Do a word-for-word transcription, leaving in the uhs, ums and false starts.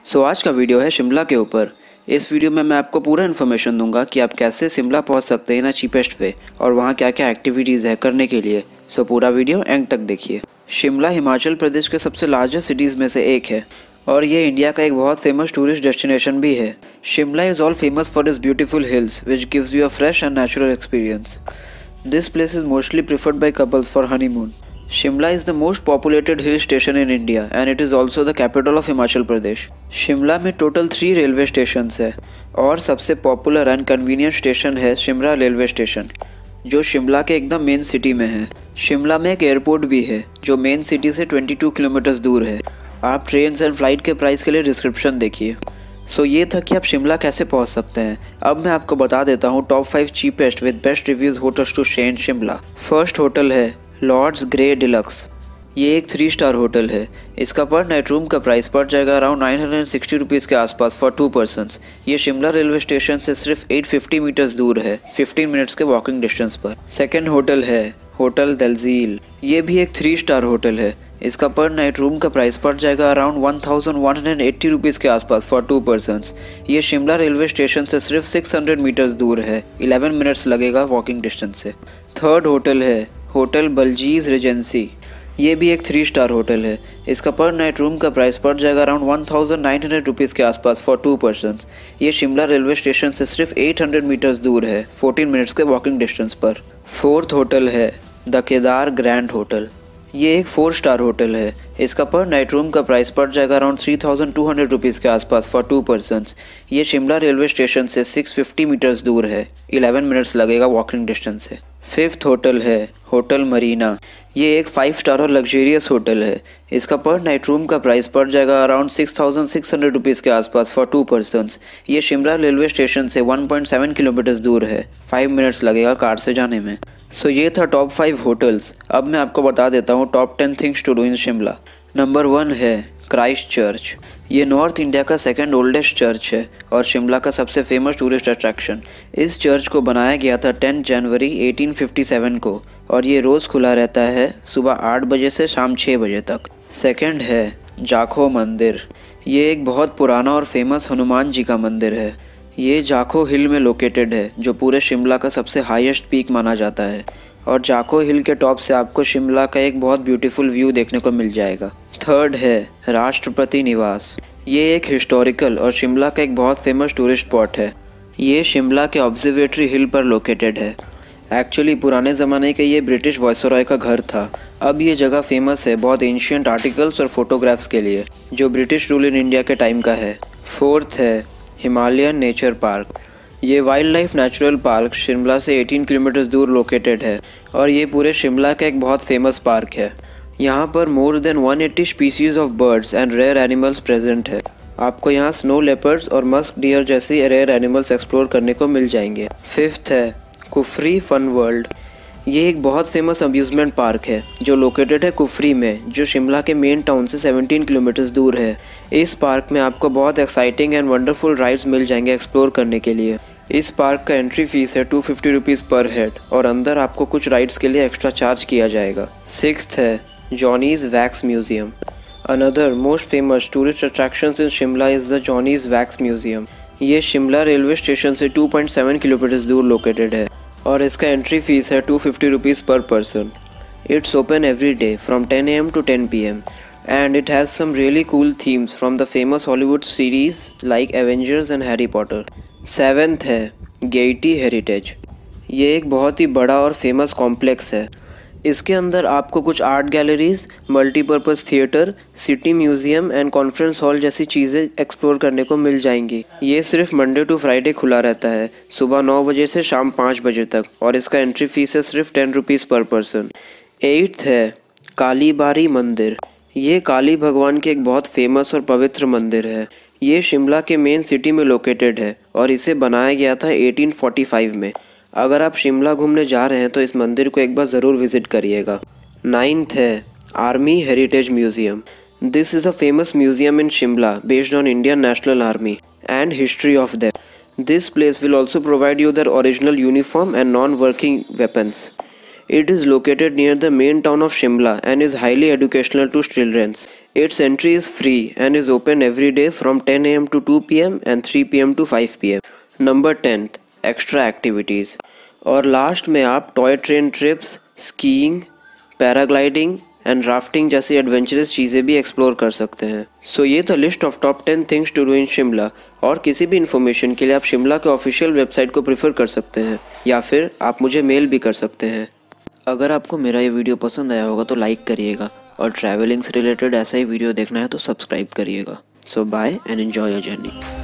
सो so, आज का video है शिमला के ऊपर। इस वीडियो में मैं आपको पूरा इन्फॉर्मेशन दूंगा कि आप कैसे शिमला पहुंच सकते हैं ना चीपेस्ट वे और वहां क्या क्या एक्टिविटीज़ है करने के लिए। सो so, पूरा वीडियो एंड तक देखिए। शिमला हिमाचल प्रदेश के सबसे लार्जेस्ट सिटीज़ में से एक है और ये इंडिया का एक बहुत फेमस टूरिस्ट डेस्टिनेशन भी है। Shimla is all famous for its beautiful hills which gives you a fresh and natural experience. This place is mostly preferred by couples for honeymoon. Shimla is the most populated hill station in India and it is also the capital of Himachal Pradesh. Shimla में total three railway station है और सबसे popular and convenient station है Shimla railway station जो शिमला के एकदम main city में है। शिमला में एक एयरपोर्ट भी है जो मेन सिटी से बाईस किलोमीटर्स दूर है। आप ट्रेन एंड फ्लाइट के प्राइस के लिए डिस्क्रिप्शन देखिए। सो so, ये था कि आप शिमला कैसे पहुंच सकते हैं। अब मैं आपको बता देता हूँ top five cheapest with best reviews hotels to stay in Shimla. First hotel है लॉर्ड्स ग्रे डिलक्स। ये एक थ्री स्टार होटल है। इसका पर नाइट रूम का प्राइस पड़ जाएगा around nine hundred sixty rupees के आसपास फॉर टू पर्सन्स। ये शिमला रेलवे स्टेशन से सिर्फ एट फिफ्टी मीटर्स दूर है, फिफ्टीन मिनट्स के वॉकिंग डिस्टेंस पर। सेकेंड होटल है होटल दलजील। ये भी एक थ्री स्टार होटल है। इसका पर नाइट रूम का प्राइस पड़ जाएगा around one thousand one hundred eighty rupees के आसपास फॉर टू पर्सन्स। ये शिमला रेलवे स्टेशन से सिर्फ सिक्स हंड्रेड मीटर्स दूर है, इलेवन मिनट्स लगेगा वॉकिंग डिस्टेंस से। थर्ड होटल है होटल बलजीज रेजेंसी। ये भी एक थ्री स्टार होटल है। इसका पर नाइट रूम का प्राइस पड़ जाएगा around one thousand nine hundred rupees के आसपास फॉर टू पर्सन्स। ये शिमला रेलवे स्टेशन से सिर्फ एट हंड्रेड मीटर्स दूर है, फोर्टीन मिनट्स के वॉकिंग डिस्टेंस पर। फोर्थ होटल है द केदार ग्रैंड होटल। ये एक फोर स्टार होटल है। इसका पर नाइट रूम का प्राइस पड़ जाएगा around three thousand two hundred rupees के आसपास फॉर टू पर्सन्स। ये शिमला रेलवे स्टेशन से सिक्स फिफ्टी मीटर्स दूर है, इलेवन मिनट्स लगेगा वॉकिंग डिस्टेंस से। फिफ्थ होटल है होटल मरीना। ये एक फाइव स्टार और लग्जरियस होटल है। इसका पर नाइट रूम का प्राइस पड़ जाएगा around six thousand six hundred rupees के आसपास फॉर टू पर्सन्स। ये शिमला रेलवे स्टेशन से वन पॉइंट सेवन किलोमीटर्स दूर है, फाइव मिनट्स लगेगा कार से जाने में। सो so, ये था टॉप फाइव होटल्स। अब मैं आपको बता देता हूँ top ten things to do in Shimla. Number one है क्राइस्ट चर्च। ये नॉर्थ इंडिया का सेकंड ओल्डेस्ट चर्च है और शिमला का सबसे फेमस टूरिस्ट अट्रैक्शन। इस चर्च को बनाया गया था टेंथ जनवरी एटीन फिफ्टी सेवन को और ये रोज़ खुला रहता है सुबह आठ बजे से शाम छः बजे तक। सेकंड है जाखो मंदिर। ये एक बहुत पुराना और फेमस हनुमान जी का मंदिर है। ये जाखो हिल में लोकेटेड है जो पूरे शिमला का सबसे हाईएस्ट पीक माना जाता है और जाखो हिल के टॉप से आपको शिमला का एक बहुत ब्यूटीफुल व्यू देखने को मिल जाएगा। थर्ड है राष्ट्रपति निवास। ये एक हिस्टोरिकल और शिमला का एक बहुत फेमस टूरिस्ट स्पॉट है। ये शिमला के ऑब्जर्वेटरी हिल पर लोकेटेड है। एक्चुअली पुराने ज़माने के ये ब्रिटिश वायसरॉय का घर था। अब ये जगह फेमस है बहुत एंशिएंट आर्टिकल्स और फोटोग्राफ्स के लिए जो ब्रिटिश रूल इन इंडिया के टाइम का है। फोर्थ है हिमालयन नेचर पार्क। ये wildlife natural park Shimla से एटीन किलोमीटर्स दूर लोकेटेड है और ये पूरे शिमला का एक बहुत फेमस पार्क है। यहाँ पर more than one eighty species of birds and rare animals present है। आपको यहाँ स्नो लेपर्ड्स और मस्क डियर जैसी रेयर एनिमल्स एक्सप्लोर करने को मिल जाएंगे। फिफ्थ है कुफरी फन वर्ल्ड। ये एक बहुत फेमस अम्यूज़मेंट पार्क है जो लोकेटेड है कुफरी में जो शिमला के मेन टाउन से सेवनटीन किलोमीटर्स दूर है। इस पार्क में आपको बहुत एक्साइटिंग एंड वंडरफुल राइड्स मिल जाएंगे एक्सप्लोर करने के लिए। इस पार्क का एंट्री फीस है two fifty rupees per head और अंदर आपको कुछ राइड्स के लिए एक्स्ट्रा चार्ज किया जाएगा। सिक्स्थ है Johnny's wax museum. Another most famous tourist attractions in Shimla is the Johnny's wax museum. ये शिमला रेलवे स्टेशन से टू पॉइंट सेवन किलोमीटर्स दूर लोकेटेड है और इसका एंट्री फीस है two fifty rupees per person. It's open every day from ten A M to ten P M and it has some really cool themes from the famous Hollywood series like Avengers and Harry Potter. Seventh है Gaiety heritage. ये एक बहुत ही बड़ा और famous complex है। इसके अंदर आपको कुछ art galleries, multipurpose theatre, city museum and conference hall जैसी चीज़ें एक्सप्लोर करने को मिल जाएंगी। ये सिर्फ मंडे टू फ्राइडे खुला रहता है सुबह नौ बजे से शाम पाँच बजे तक और इसका एंट्री फीस है सिर्फ ten rupees per person. Eighth है कालीबारी मंदिर। ये काली भगवान के एक बहुत फेमस और पवित्र मंदिर है। ये शिमला के मेन सिटी में लोकेटेड है और इसे बनाया गया था एटीन फोर्टी फाइव में। अगर आप शिमला घूमने जा रहे हैं तो इस मंदिर को एक बार ज़रूर विजिट करिएगा। नाइन्थ है army heritage museum. This is a famous museum in Shimla based on Indian national army and history of them. This place will also provide you their original uniform and non working weapons. It is located near the main town of Shimla and is highly educational to children. Its entry is free and is open every day from ten a m to two p m and three p m to five p m Number tenth, extra activities. और last में आप toy train trips, skiing, paragliding and rafting जैसी adventurous चीज़ें भी explore कर सकते हैं। सो so, ये था list of top ten things to do in Shimla. और किसी भी इन्फॉर्मेशन के लिए आप शिमला के ऑफिशियल वेबसाइट को प्रेफर कर सकते हैं या फिर आप मुझे मेल भी कर सकते हैं। अगर आपको मेरा ये वीडियो पसंद आया होगा तो लाइक करिएगा और ट्रैवलिंग से रिलेटेड ऐसा ही वीडियो देखना है तो सब्सक्राइब करिएगा। So bye and enjoy your journey.